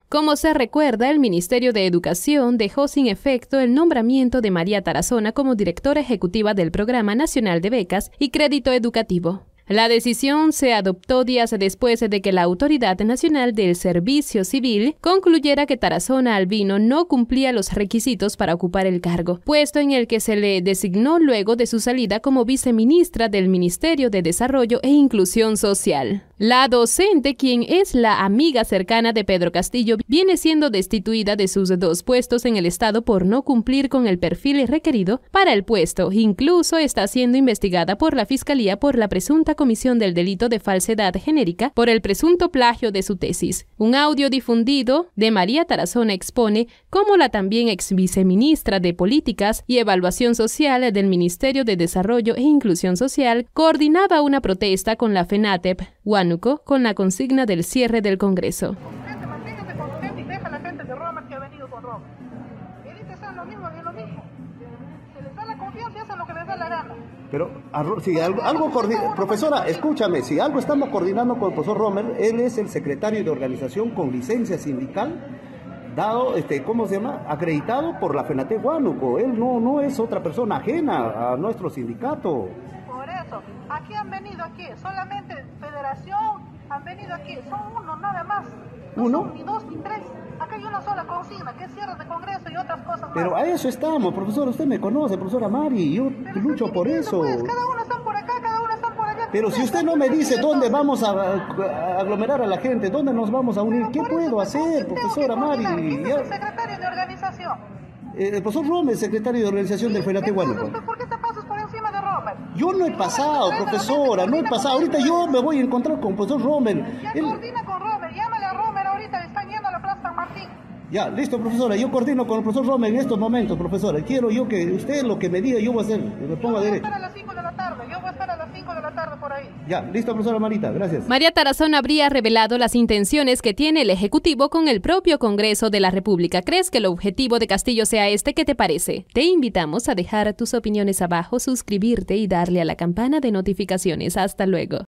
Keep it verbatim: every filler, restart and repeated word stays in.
Como se recuerda, el Ministerio de Educación dejó sin efecto el nombramiento de María Tarazona como directora ejecutiva del Programa Nacional de Becas y Crédito Educativo. La decisión se adoptó días después de que la Autoridad Nacional del Servicio Civil concluyera que Tarazona Albino no cumplía los requisitos para ocupar el cargo, puesto en el que se le designó luego de su salida como viceministra del Ministerio de Desarrollo e Inclusión Social. La docente, quien es la amiga cercana de Pedro Castillo, viene siendo destituida de sus dos puestos en el Estado por no cumplir con el perfil requerido para el puesto. Incluso está siendo investigada por la Fiscalía por la presunta comisión del delito de falsedad genérica por el presunto plagio de su tesis. Un audio difundido de María Tarazona expone cómo la también ex viceministra de Políticas y Evaluación Social del Ministerio de Desarrollo e Inclusión Social coordinaba una protesta con la FENATEP Huánuco con la consigna del cierre del Congreso. Manténgase con su gente y deja a la gente de Roma que ha venido con Roma. Élites son lo mismo y lo mismo. Se les da la confianza y hacen lo que les da la gana. Pero, si algo, algo profesora, escúchame, si algo estamos coordinando con el profesor Romer, él es el secretario de organización con licencia sindical, dado, este, ¿cómo se llama? Acreditado por la FENATEP Huánuco. Él no, no es otra persona ajena a nuestro sindicato. Por eso, aquí han venido aquí, solamente federación, han venido aquí, son uno nada más. No ¿Uno? Son ni dos ni tres. Acá hay una sola consigna, que es cierre de congreso y otras cosas Pero más. a eso estamos, profesor, usted me conoce, profesora Mari, yo Pero lucho por eso. Pues, cada uno está por acá, cada uno está por allá. Pero si usted no me dice dónde vamos a, a aglomerar a la gente, dónde nos vamos a unir, ¿qué puedo hacer, profesora Mari? ¿Quién es el secretario de organización? Eh, el profesor Romer, secretario de organización del FENATEP Huánuco. ¿Por qué te pasas por encima de Romer? Yo no he pasado, profesora, no he pasado. Ahorita yo me voy a encontrar con el profesor Romer. Ya Él... coordina con Romer, llámale a Romer ahorita, están yendo a la Plaza San Martín. Ya, listo, profesora, yo coordino con el profesor Romer en estos momentos, profesora. Quiero yo que usted lo que me diga, yo voy a hacer, me pongo a derecho. Yo voy a estar a las cinco de la tarde, yo voy a estar a las cinco de la tarde por ahí. Ya, listo, profesora Marita, gracias. María Tarazona habría revelado las intenciones que tiene el Ejecutivo con el propio Congreso de la República. ¿Crees que el objetivo de Castillo sea este? ¿Qué te parece? Te invitamos a dejar tus opiniones abajo, suscribirte y darle a la campana de notificaciones. Hasta luego.